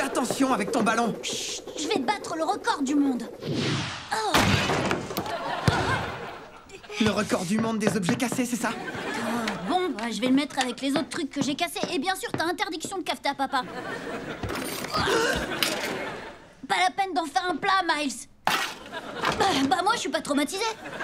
attention avec ton ballon. Chut, je vais battre le record du monde. Oh. Le record du monde des objets cassés, c'est ça? Bon, bah, je vais le mettre avec les autres trucs que j'ai cassés. Et bien sûr, t'as interdiction de cafeter à papa. Pas la peine d'en faire un plat, Miles. Bah moi, je suis pas traumatisée.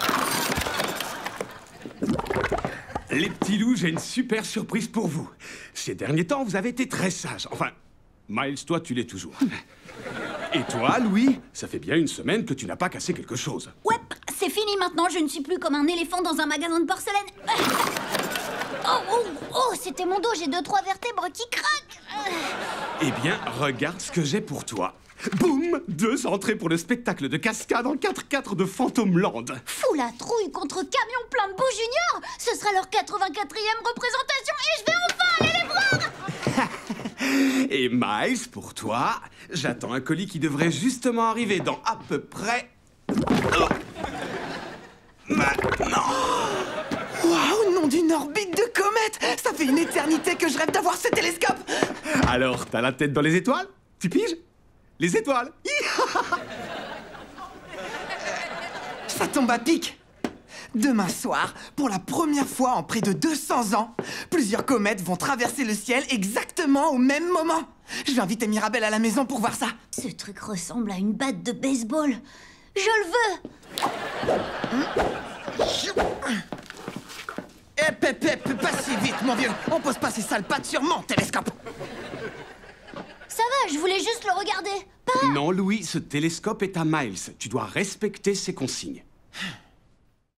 Les petits loups, j'ai une super surprise pour vous. Ces derniers temps, vous avez été très sages. Enfin, Miles, toi, tu l'es toujours. Et toi, Louis, ça fait bien une semaine que tu n'as pas cassé quelque chose. Ouais, c'est fini maintenant. Je ne suis plus comme un éléphant dans un magasin de porcelaine. Oh, c'était mon dos. J'ai 2-3 vertèbres qui craquent. Eh bien, regarde ce que j'ai pour toi. Boum! 2 entrées pour le spectacle de cascade en 4x4 de Phantom Land. Fous la trouille contre Camion plein de Beau Junior. Ce sera leur 84e représentation et je vais enfin aller les voir. Et Miles, pour toi, j'attends un colis qui devrait justement arriver dans à peu près... Oh. Maintenant. Waouh, nom d'une orbite de comète! Ça fait une éternité que je rêve d'avoir ce télescope! Alors, t'as la tête dans les étoiles? Tu piges? Les étoiles! Ça tombe à pic! Demain soir, pour la première fois en près de 200 ans, plusieurs comètes vont traverser le ciel exactement au même moment. Je vais inviter Mirabelle à la maison pour voir ça. Ce truc ressemble à une batte de baseball. Je le veux. Pas si vite, mon vieux. On pose pas ces sales pattes sur mon télescope. Ça va, je voulais juste le regarder. Pas... Non, Louis, ce télescope est à Miles. Tu dois respecter ses consignes.